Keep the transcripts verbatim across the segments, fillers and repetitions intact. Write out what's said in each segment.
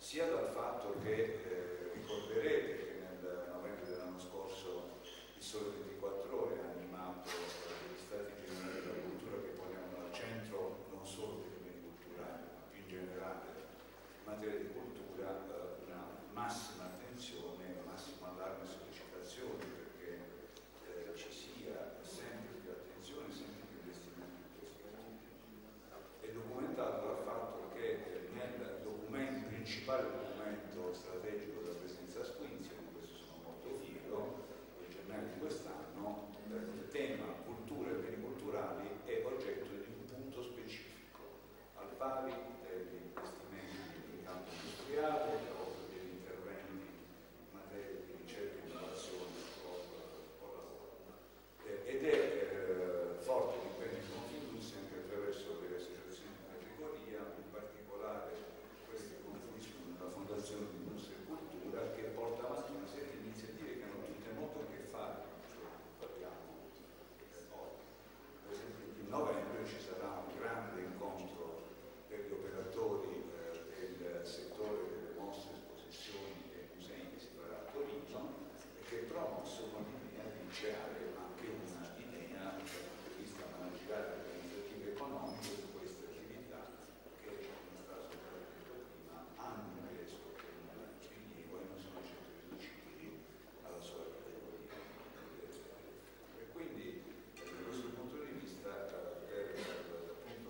sia dal fatto che eh, ricorderete che nel novembre dell'anno scorso il Sole ventiquattro Ore ha animato eh, gli Stati Generali della Cultura che ponevano al centro non solo dei beni culturali, ma più in generale in materia di cultura eh, una massima attenzione, una massima allarme e sollecitazione perché eh, ci sia sempre più attenzione, sempre più investimento in questi campi. È documentato dal fatto che nel documento, il principale documento strategico della Presidenza Squinzio, di questo sono molto fiero, il gennaio di quest'anno, il tema cultura e beni culturali è oggetto di un punto specifico, al pari degli investimenti in campo industriale o degli interventi in materia di ricerca e innovazione o, o lavoro. Eh, ed è eh, forte l'impegno di Confindustria anche attraverso le associazioni di categoria, in particolare quelle che confluiscono nella Fondazione di Industria e Cultura, che porta avanti una serie di iniziative che hanno tutte molto a che fare con ciò che parliamo oggi. Per esempio in novembre ci sarà un grande incontro per gli operatori eh, del settore delle mostre, esposizioni e musei che si farà a Torino e che è promosso con l'idea di creare anche un'idea dal punto di vista manageriale e organizzativo economico di queste attività che, come è stato detto prima, hanno un peso e un rilievo e non sono certo riducibili alla sola categoria. E quindi da questo punto di vista, per appunto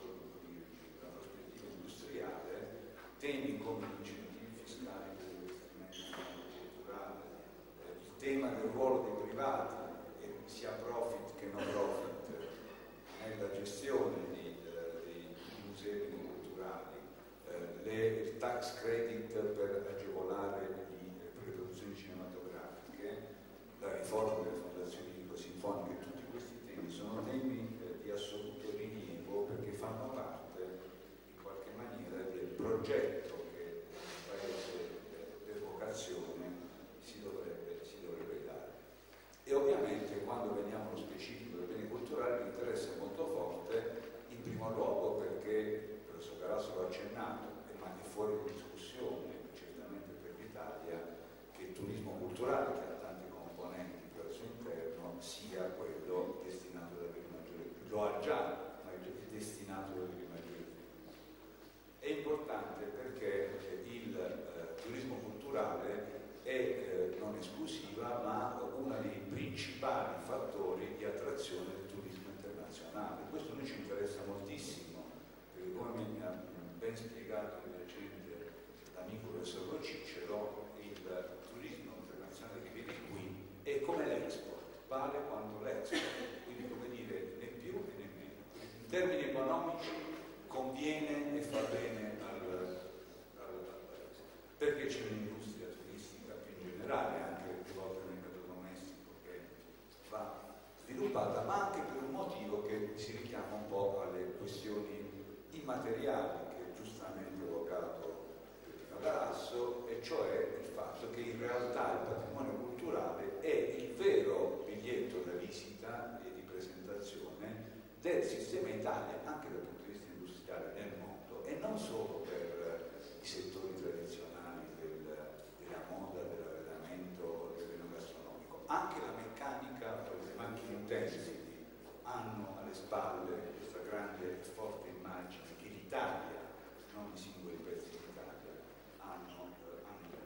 la prospettiva industriale, temi come gli incentivi fiscali per l'investimento culturale, il tema del ruolo dei privati, sia profit che non profit, nella gestione di, di, di musei e beni culturali, eh, le, il tax credit per agevolare le, per le produzioni cinematografiche, la riforma delle fondazioni lirico-sinfoniche, tutti questi temi sono temi eh, di assoluto rilievo perché fanno parte in qualche maniera del progetto che il Paese eh, per vocazione si dovrebbe, si dovrebbe dare. E ovviamente quando veniamo allo specifico dei beni culturali l'interesse è molto forte, in primo luogo perché, il professor Galasso l'ha accennato, ma è fuori di discussione, certamente per l'Italia, che il turismo culturale, che ha tanti componenti al suo interno, sia quello destinato ad avere maggiore, lo ha già, ma è destinato ad avere maggiore sviluppo. È importante perché il eh, turismo culturale è eh, non esclusiva, ma uno dei principali fattori di attrazione del turismo internazionale. Questo noi ci interessa moltissimo, perché come mi ha ben spiegato di recente l'amico professor Cicero, il turismo internazionale che viene qui è come l'export, vale quanto l'export, quindi come dire né più né meno. In termini economici conviene e fa bene al, al, al perché c'è un'industria turistica più in generale, anche rivolta al mercato domestico, che va sviluppata, ma anche per un motivo che si richiama un po' alle questioni immateriali che giustamente ha evocato Pino Galasso, e cioè il fatto che in realtà il patrimonio culturale è il vero biglietto da visita e di presentazione del sistema Italia, anche dal punto di vista industriale nel mondo, e non solo per i settori tradizionali del, della moda, dell'arredamento, dell'enogastronomico. Anche la meccanica, le macchine utensili hanno alle spalle questa grande e forte immagine che l'Italia, non i singoli pezzi d'Italia, hanno, eh, hanno.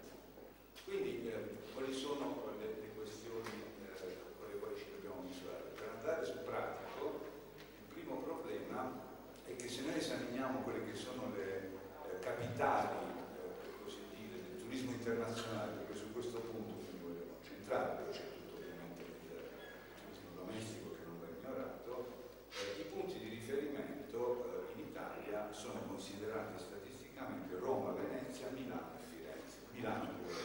Quindi eh, quali sono le, le questioni eh, con le quali ci dobbiamo misurare? Per andare sul pratico, il primo problema è che se noi esaminiamo quelle che sono le eh, capitali, eh, per così dire, del turismo internazionale, perché su questo punto mi voglio concentrare, però c'è tutto ovviamente il turismo domestico che non va ignorato, eh, i punti di riferimento eh, in Italia sono considerati statisticamente Roma, Venezia, Milano e Firenze. Milano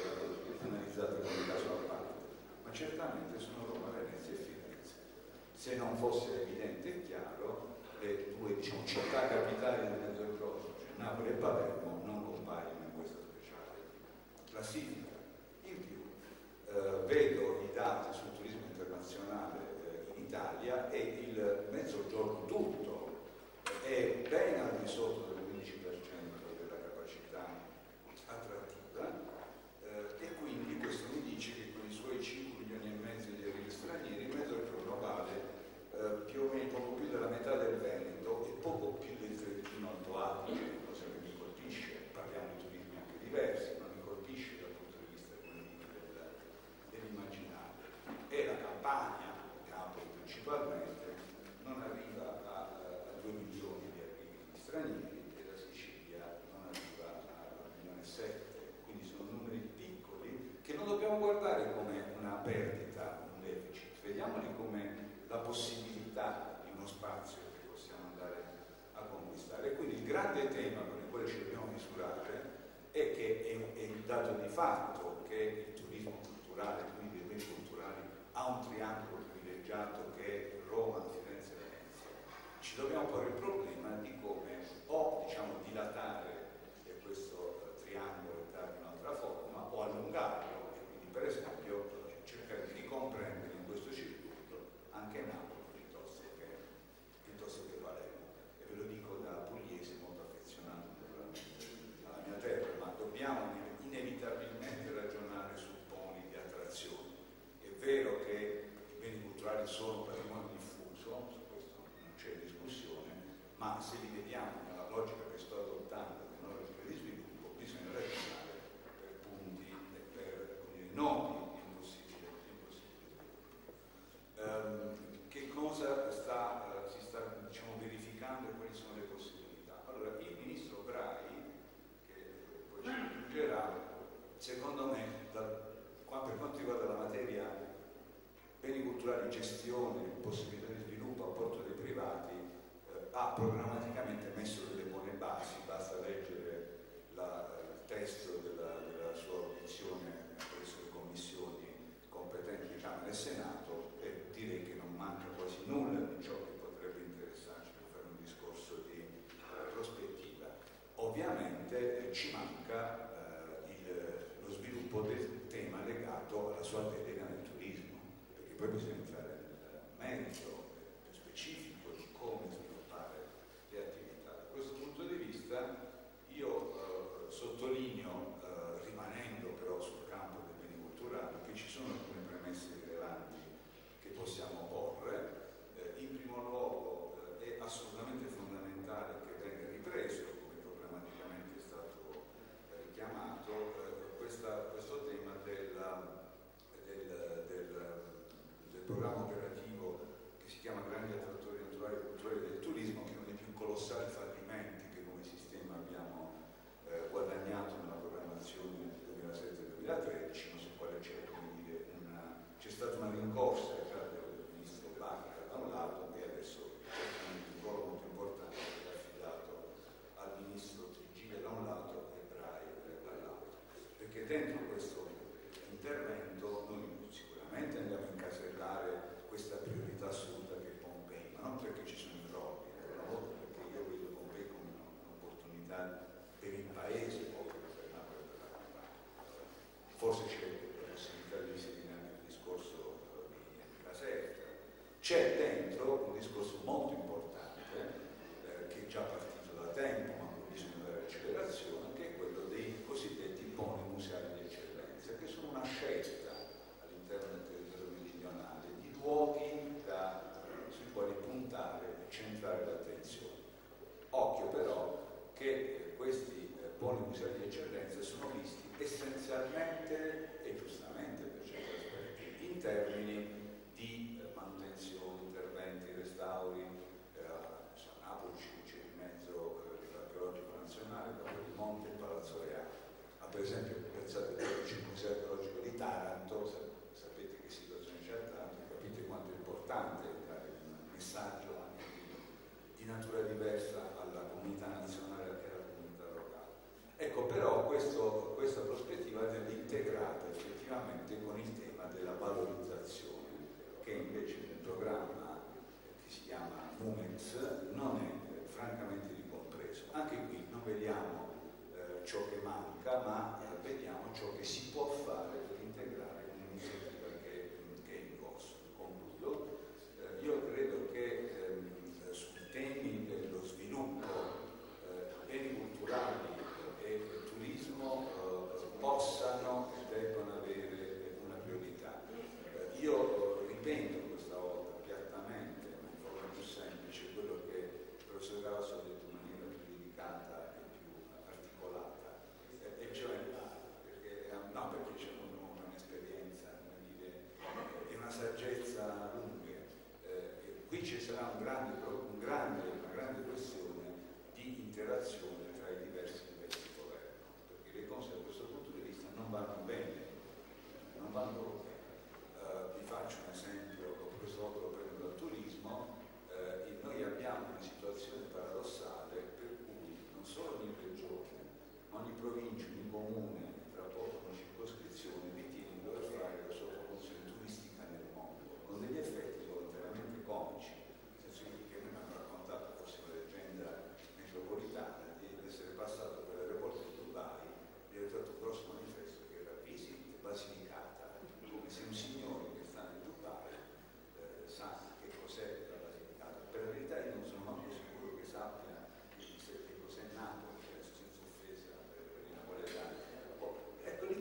è analizzata come caso a parte, ma certamente sono Roma, Venezia e Firenze. Se non fosse evidente e chiaro, le due diciamo, città capitali del Mezzogiorno, cioè Napoli e Palermo, non compaiono in questa speciale classifica. In più, eh, vedo i dati sul turismo internazionale eh, in Italia e il Mezzogiorno tutto è ben al di sotto del quindici per cento della capacità attrattiva dato di fatto che il turismo culturale, quindi i beni culturali, ha un triangolo privilegiato che è Roma, Firenze e Venezia, ci dobbiamo porre il problema di come o diciamo dilatare questo eh, triangolo e dargli un'altra forma o allungarlo e quindi per esempio cercare di ricomprendere in questo circuito anche Napoli piuttosto che, piuttosto che Palermo. E ve lo dico da pugliese molto affezionato alla mia terra, ma dobbiamo inevitabilmente ragionare su poli di attrazione. È vero che i beni culturali sono patrimonio diffuso, su questo non c'è discussione, ma se li vediamo nella logica che sto adottando di una logica di sviluppo, bisogna ragionare per punti e per dire, nodi impossibili sviluppo. Um, che cosa sta, uh, si sta diciamo, verificando e quali sono le possibilità? Allora, il ministro Brai, che poi ci aggiungerà, secondo me, da, qua, per quanto riguarda la materia beni culturali, gestione, possibilità di sviluppo, apporto dei privati, eh, ha programmaticamente messo delle buone basi, basta leggere la, il testo della, della sua audizione presso le commissioni competenti di Camera e Senato e direi che non manca quasi nulla di ciò che potrebbe interessarci per fare un discorso di eh, prospettiva. Ovviamente eh, ci manca eh, il, lo sviluppo del tema legato alla sua delega nel turismo, perché poi bisogna entrare nel merito più specifico di come sviluppare le attività. Da questo punto di vista io eh, sottolineo, eh, rimanendo però sul campo dei beni culturali, che ci sono alcune premesse rilevanti che possiamo porre. Eh, in primo luogo eh, è assolutamente fondamentale che venga ripreso, come programmaticamente è stato richiamato, eh, questa, questo tema della, del, del, del programma operativo che si chiama Grandi attrattori naturali e culturali del turismo, che è uno dei più colossali fallimenti che come sistema abbiamo eh, guadagnato nella programmazione duemilasette duemilatredici, ma sul quale c'è, c'è stata una rincorsa già del ministro Bacca da un lato e adesso un ruolo molto importante che è affidato al ministro Trigile da un lato e Brai dall'altro, perché dentro questo intervento noi sicuramente andiamo a incasellare questa priorità assoluta che è Pompei, ma non perché ci sono i troppi, una volta perché io vedo Pompei come un'opportunità per il paese, oltre che per Napoli e per la Campania. Forse c'è la possibilità di inserire anche il discorso di Caserta. C'è dentro un discorso molto importante eh, che è già partito da tempo, ma con bisogno dare accelerazione, che è quello dei cosiddetti poli museali di eccellenza, che sono una scelta all'interno del territorio meridionale di luoghi da, sui quali puntare e centrare l'attenzione. Occhio però che questi eh, poli museali di eccellenza sono visti essenzialmente e giustamente per certi aspetti in termini di eh, manutenzione, interventi, restauri. eh, a Napoli c'è in mezzo eh, l'archeologico nazionale, il Capo di Monte e il Palazzo Reale. Ma per esempio pensate al Museo archeologico di Taranto, sapete che situazione c'è a Taranto, capite quanto è importante dare un messaggio anche di, di natura diversa alla comunità nazionale e alla comunità locale. Ecco, però questo, questa prospettiva deve integrata effettivamente con il tema della valorizzazione, che invece nel programma che si chiama MUMEX non è eh, francamente ricompreso. Anche qui non vediamo eh, ciò che manca, ma eh, vediamo ciò che si può fare per integrare un'iniziativa che, che è in corso. Concludo. Eh, io credo che eh, sui temi dello sviluppo, eh, beni culturali e il turismo eh, possano e debbano avere una priorità. Eh, io ripeto questa volta piattamente, ma in forma più semplice, quello che il professor Gauss ha detto in maniera più dedicata e più articolata, eh, e cioè perché, no, perché c'è un'esperienza, e una saggezza lunghe. Eh, qui ci sarà un grande, un grande, una grande questione di interazione tra i diversi livelli di governo, perché le cose da questo punto di vista non vanno bene, non vanno bene. Uh, vi faccio un esempio, questo volta lo prendo dal turismo. Uh, noi abbiamo una situazione paradossale per cui non solo ogni regione, ma ogni provincia, ogni comune, tra poco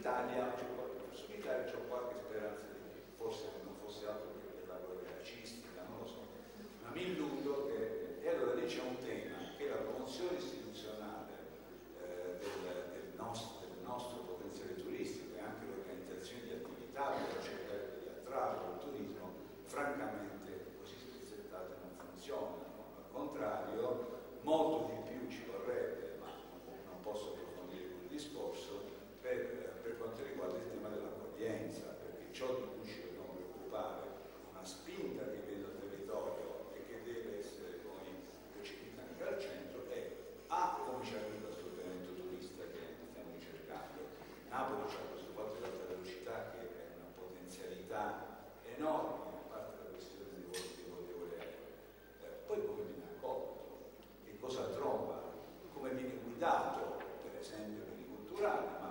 Italia, Italia c'è qualche speranza di più, forse non fosse altro che per la guerra calcistica, non lo so, ma mi illudo che... E allora lì c'è un tema, che è la promozione istituzionale eh, del, del, nostro, del nostro potenziale turistico e anche l'organizzazione di attività per cercare di attrarre il turismo, francamente così spezzettate non funzionano. Al contrario, molto di più ci vorrebbe, ma non posso approfondire quel discorso, per, per quanto riguarda il tema dell'accoglienza, perché ciò di cui ci dobbiamo preoccupare, una spinta che viene dal territorio e che deve essere poi recepita anche al centro, è A, come ci arriva questo elemento turista che stiamo ricercando. Napoli c'ha questo fatto dell'alta velocità che è una potenzialità enorme, a parte la questione dei voli di voli aerei. Eh, poi come viene accolto, che cosa trova, come viene guidato, per esempio per i culturali, ma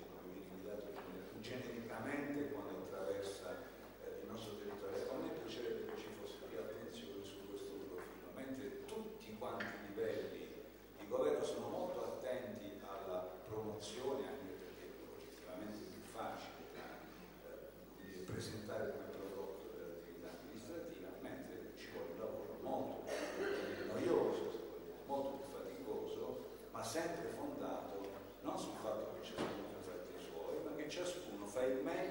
genericamente quando attraversa eh, il nostro territorio. A me piacerebbe che ci fosse più attenzione su questo profilo, mentre tutti quanti i livelli di governo sono molto attenti alla promozione, anche perché è oggettivamente più facile da eh, presentare come prodotto dell'attività amministrativa, mentre ci vuole un lavoro molto più noioso, molto più faticoso, ma sempre fondato non sul fatto che ciascuno fa i fatti suoi, ma che ciascuno fa il meglio